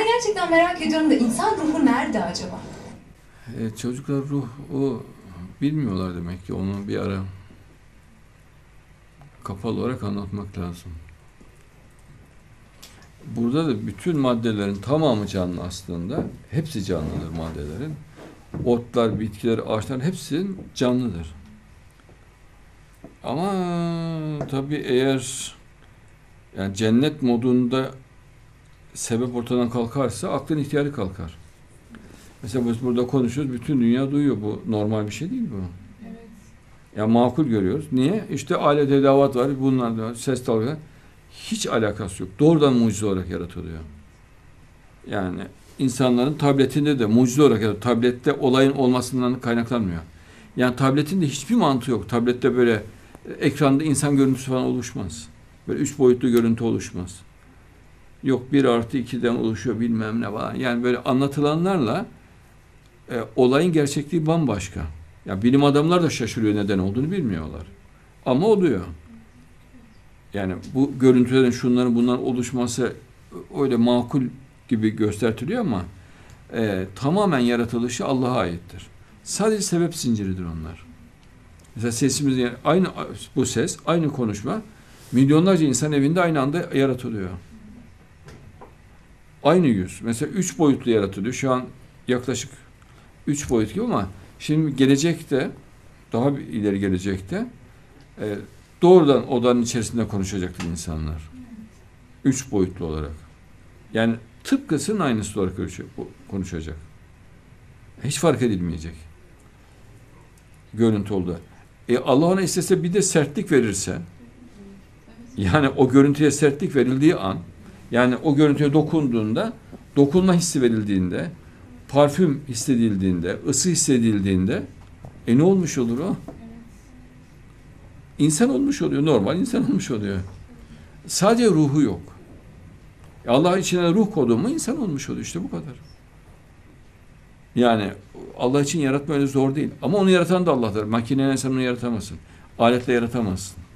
Ben gerçekten merak ediyorum da insan ruhu nerede acaba? Çocuklar ruh o bilmiyorlar demek ki. Onu bir ara kapalı olarak anlatmak lazım. Burada da bütün maddelerin tamamı canlı aslında. Hepsi canlıdır maddelerin. Otlar, bitkiler, ağaçlar hepsi canlıdır. Ama tabii eğer yani cennet modunda sebep ortadan kalkarsa aklın ihtiyarı kalkar. Mesela biz burada konuşuyoruz, bütün dünya duyuyor. Bu normal bir şey değil bu. Evet. Ya makul görüyoruz. Niye? İşte alet edevat var, bunlar da var, ses dalgaları. Hiç alakası yok. Doğrudan mucize olarak yaratılıyor. Yani insanların tabletinde de mucize olarak yaratılıyor. Tablette olayın olmasından kaynaklanmıyor. Yani tabletin de hiçbir mantığı yok. Tablette böyle ekranda insan görüntüsü falan oluşmaz. Böyle 3 boyutlu görüntü oluşmaz. Yok 1+2'den oluşuyor bilmem ne falan. Yani böyle anlatılanlarla olayın gerçekliği bambaşka. Ya bilim adamlar da şaşırıyor neden olduğunu bilmiyorlar. Ama oluyor. Yani bu görüntülerin şunların bunların oluşması öyle makul gibi gösteriliyor ama tamamen yaratılışı Allah'a aittir. Sadece sebep zinciridir onlar. Mesela sesimiz yani aynı bu ses, aynı konuşma milyonlarca insan evinde aynı anda yaratılıyor. Aynı yüz. Mesela 3 boyutlu yaratılıyor. Şu an yaklaşık 3 boyut gibi ama şimdi gelecekte daha bir ileri gelecekte doğrudan odanın içerisinde konuşacaktır insanlar. 3 boyutlu olarak. Yani tıpkısının aynısı olarak konuşacak. Hiç fark edilmeyecek. Görüntü oldu. Allah ona istese bir de sertlik verirse, yani o görüntüye sertlik verildiği an, yani o görüntüye dokunduğunda, dokunma hissi verildiğinde, parfüm hissedildiğinde, ısı hissedildiğinde, ne olmuş olur o? İnsan olmuş oluyor, normal insan olmuş oluyor. Sadece ruhu yok. Allah içine ruh koydu mu insan olmuş oluyor, işte bu kadar. Yani Allah için yaratma öyle zor değil. Ama onu yaratan da Allah'tır. Makineyle sen onu yaratamazsın. Aletle yaratamazsın.